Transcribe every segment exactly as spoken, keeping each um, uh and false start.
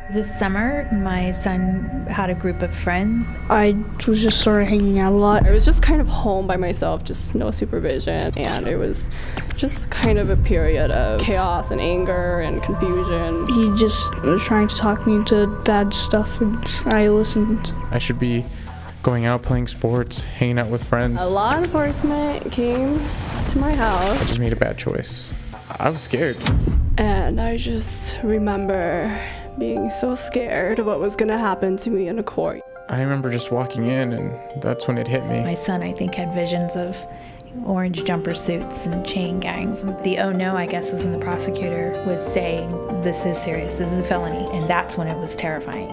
This summer, my son had a group of friends. I was just sort of hanging out a lot. I was just kind of home by myself, just no supervision, and it was just kind of a period of chaos and anger and confusion. He just was trying to talk me into bad stuff, and I listened. I should be going out playing sports, hanging out with friends. A law enforcement came to my house. I just made a bad choice. I was scared. And I just remember being so scared of what was going to happen to me in a court. I remember just walking in, and that's when it hit me. My son, I think, had visions of orange jumper suits and chain gangs. The oh no, I guess, is when the prosecutor was saying, this is serious, this is a felony, and that's when it was terrifying.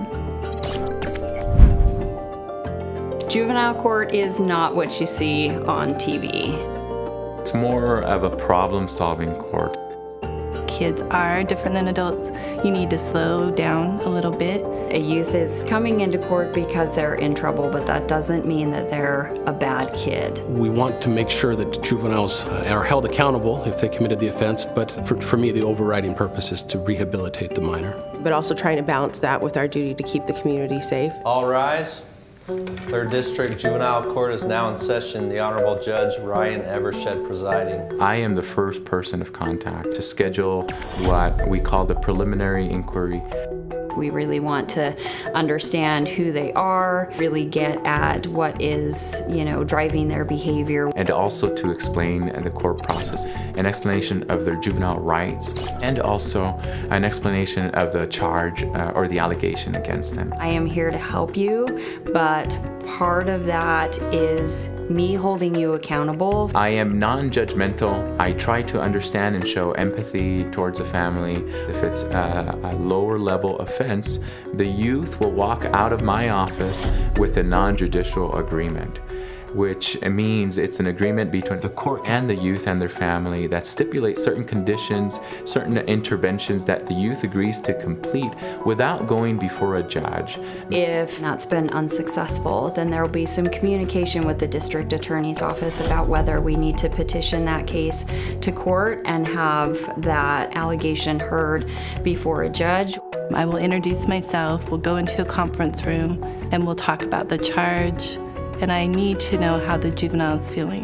Juvenile court is not what you see on T V. It's more of a problem-solving court. Kids are different than adults. You need to slow down a little bit. A youth is coming into court because they're in trouble, but that doesn't mean that they're a bad kid. We want to make sure that juveniles are held accountable if they committed the offense, but for, for me, the overriding purpose is to rehabilitate the minor. But also trying to balance that with our duty to keep the community safe. All rise. Third District Juvenile Court is now in session. The Honorable Judge Ryan Evershed presiding. I am the first person of contact to schedule what we call the preliminary inquiry. We really want to understand who they are, really get at what is, you know, driving their behavior. And also to explain the court process, an explanation of their juvenile rights, and also an explanation of the charge uh, or the allegation against them. I am here to help you, but part of that is me holding you accountable. I am non-judgmental. I try to understand and show empathy towards a family. If it's a, a lower level offense, the youth will walk out of my office with a non-judicial agreement, which means it's an agreement between the court and the youth and their family that stipulates certain conditions, certain interventions that the youth agrees to complete without going before a judge. If that's been unsuccessful, then there will be some communication with the district attorney's office about whether we need to petition that case to court and have that allegation heard before a judge. I will introduce myself, we'll go into a conference room, and we'll talk about the charge. And I need to know how the juvenile is feeling.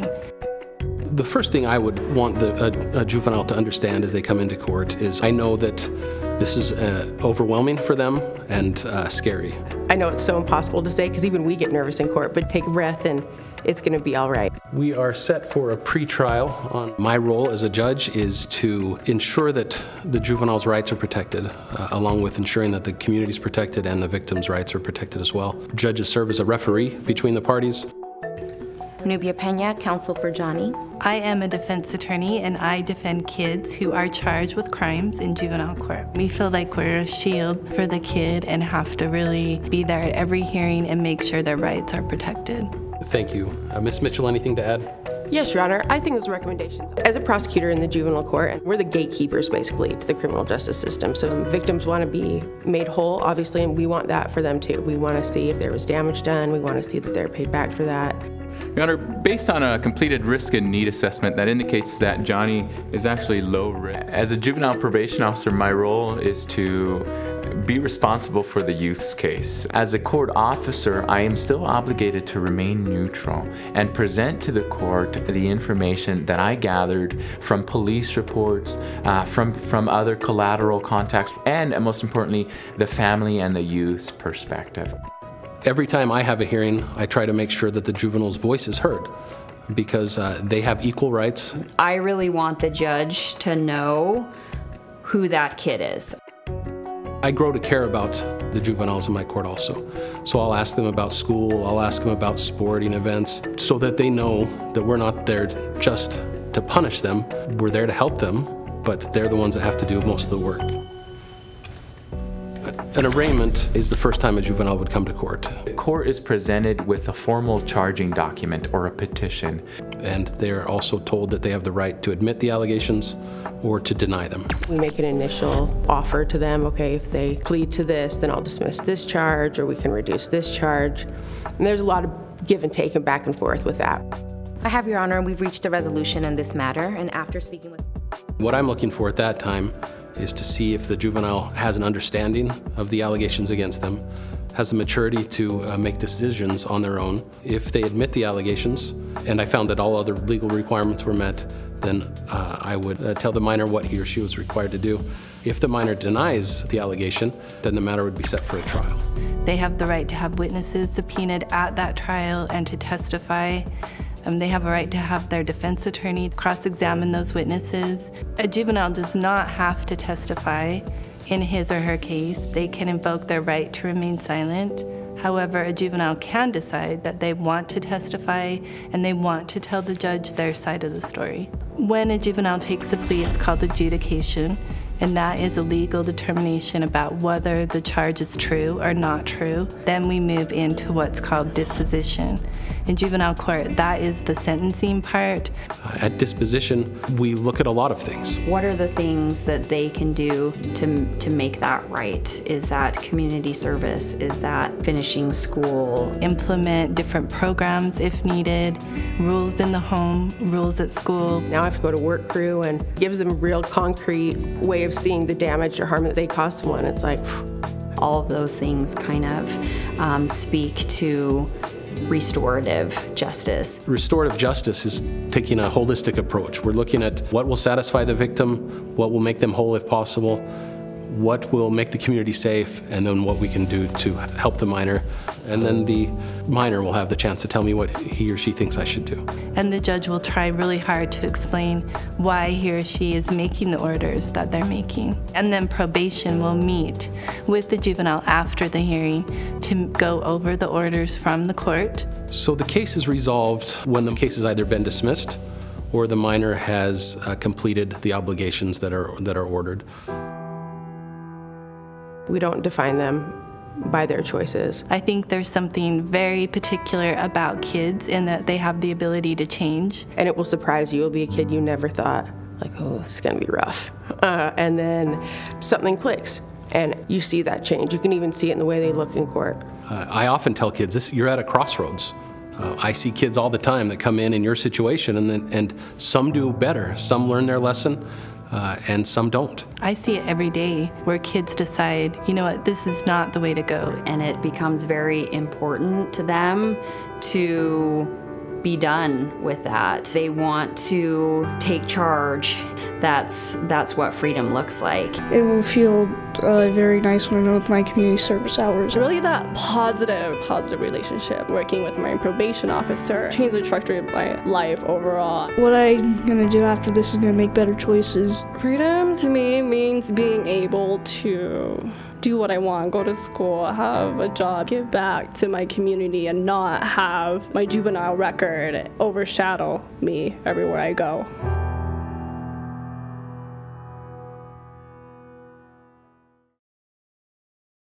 The first thing I would want the, a, a juvenile to understand as they come into court is I know that this is uh, overwhelming for them and uh, scary. I know it's so impossible to say because even we get nervous in court, but take a breath and it's going to be all right. We are set for a pre-trial. On my role as a judge is to ensure that the juvenile's rights are protected, uh, along with ensuring that the community is protected and the victim's rights are protected as well. Judges serve as a referee between the parties. Nubia Pena, counsel for Johnny. I am a defense attorney and I defend kids who are charged with crimes in juvenile court. We feel like we're a shield for the kid and have to really be there at every hearing and make sure their rights are protected. Thank you. Uh, Miz Mitchell, anything to add? Yes, Your Honor. I think those recommendations. As a prosecutor in the juvenile court, we're the gatekeepers, basically, to the criminal justice system. So victims want to be made whole, obviously, and we want that for them, too. We want to see if there was damage done. We want to see that they're paid back for that. Your Honor, based on a completed risk and need assessment that indicates that Johnny is actually low risk. As a juvenile probation officer, my role is to be responsible for the youth's case. As a court officer, I am still obligated to remain neutral and present to the court the information that I gathered from police reports, uh, from, from other collateral contacts, and most importantly, the family and the youth's perspective. Every time I have a hearing, I try to make sure that the juvenile's voice is heard because uh, they have equal rights. I really want the judge to know who that kid is. I grow to care about the juveniles in my court also. So I'll ask them about school, I'll ask them about sporting events so that they know that we're not there just to punish them. We're there to help them, but they're the ones that have to do most of the work. An arraignment is the first time a juvenile would come to court. The court is presented with a formal charging document or a petition. And they are also told that they have the right to admit the allegations or to deny them. We make an initial offer to them, okay, if they plead to this, then I'll dismiss this charge or we can reduce this charge. And there's a lot of give and take and back and forth with that. I have, Your Honor, we've reached a resolution in this matter, and after speaking with... What I'm looking for at that time is to see if the juvenile has an understanding of the allegations against them, has the maturity to uh, make decisions on their own. If they admit the allegations, and I found that all other legal requirements were met, then uh, I would uh, tell the minor what he or she was required to do. If the minor denies the allegation, then the matter would be set for a trial. They have the right to have witnesses subpoenaed at that trial and to testify. Um, they have a right to have their defense attorney cross-examine those witnesses. A juvenile does not have to testify in his or her case. They can invoke their right to remain silent. However, a juvenile can decide that they want to testify and they want to tell the judge their side of the story. When a juvenile takes a plea, it's called adjudication, and that is a legal determination about whether the charge is true or not true. Then we move into what's called disposition. In juvenile court, that is the sentencing part. Uh, at disposition, we look at a lot of things. What are the things that they can do to, to make that right? Is that community service? Is that finishing school? Implement different programs if needed, rules in the home, rules at school. Now I have to go to work crew and gives them a real concrete way of seeing the damage or harm that they caused someone. It's like, all of those things kind of um, speak to restorative justice. Restorative justice is taking a holistic approach. We're looking at what will satisfy the victim, what will make them whole if possible, what will make the community safe, and then what we can do to help the minor. And then the minor will have the chance to tell me what he or she thinks I should do. And the judge will try really hard to explain why he or she is making the orders that they're making. And then probation will meet with the juvenile after the hearing to go over the orders from the court. So the case is resolved when the case has either been dismissed or the minor has uh, completed the obligations that are, that are ordered. we don't define them by their choices. I think there's something very particular about kids in that they have the ability to change. And it will surprise you. It'll be a kid you never thought, like, oh, it's gonna be rough. Uh, and then something clicks, and you see that change. You can even see it in the way they look in court. Uh, I often tell kids, this, you're at a crossroads. Uh, I see kids all the time that come in in your situation, and, then, and some do better. Some learn their lesson, uh, and some don't. I see it every day where kids decide, you know what, this is not the way to go. And it becomes very important to them to be done with that. They want to take charge. That's, that's what freedom looks like. It will feel uh, very nice when I'm done with my community service hours. Really that positive, positive relationship, working with my probation officer, changed the trajectory of my life overall. What I'm gonna do after this is gonna make better choices. Freedom to me means being able to do what I want, go to school, have a job, give back to my community, and not have my juvenile record overshadow me everywhere I go.